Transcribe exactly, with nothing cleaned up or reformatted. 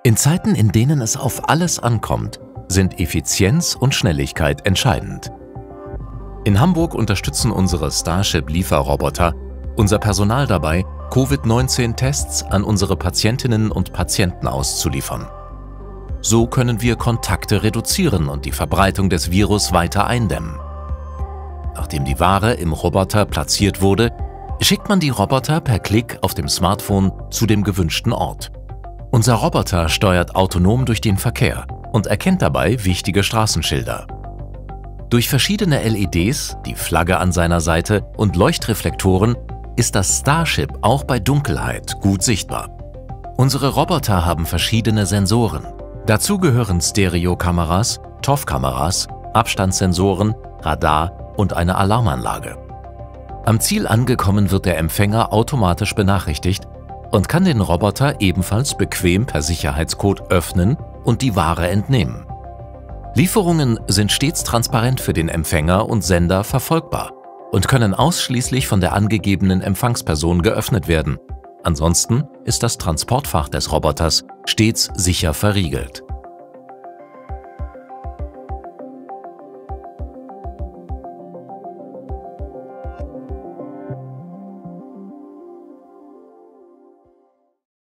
In Zeiten, in denen es auf alles ankommt, sind Effizienz und Schnelligkeit entscheidend. In Hamburg unterstützen unsere Starship-Lieferroboter unser Personal dabei, Covid neunzehn Tests an unsere Patientinnen und Patienten auszuliefern. So können wir Kontakte reduzieren und die Verbreitung des Virus weiter eindämmen. Nachdem die Ware im Roboter platziert wurde, schickt man die Roboter per Klick auf dem Smartphone zu dem gewünschten Ort. Unser Roboter steuert autonom durch den Verkehr und erkennt dabei wichtige Straßenschilder. Durch verschiedene L E Ds, die Flagge an seiner Seite und Leuchtreflektoren ist das Starship auch bei Dunkelheit gut sichtbar. Unsere Roboter haben verschiedene Sensoren. Dazu gehören Stereokameras, T O F-Kameras, Abstandssensoren, Radar und eine Alarmanlage. Am Ziel angekommen wird der Empfänger automatisch benachrichtigt und kann den Roboter ebenfalls bequem per Sicherheitscode öffnen und die Ware entnehmen. Lieferungen sind stets transparent für den Empfänger und Sender verfolgbar und können ausschließlich von der angegebenen Empfangsperson geöffnet werden. Ansonsten ist das Transportfach des Roboters stets sicher verriegelt.